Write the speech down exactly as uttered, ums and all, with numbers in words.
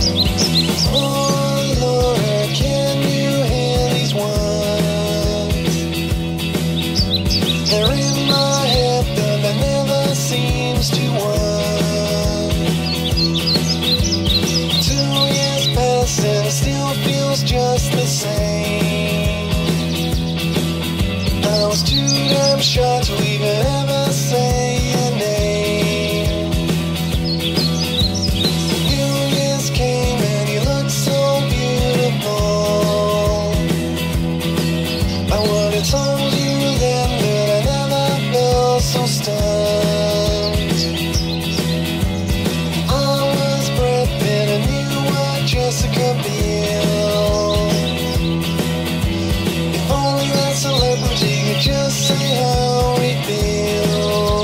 Oh Lord, can you hear these ones? They're in my head, but that never seems to want. Two years pass and it still feels just the same. I was too damn shy to even ever say your name. New Year's came and you looked so beautiful. I would have told you then, but I never felt so stunned. I was Brad Pitt and you were Jessica Biel. If only that celebrity could just say how we feel.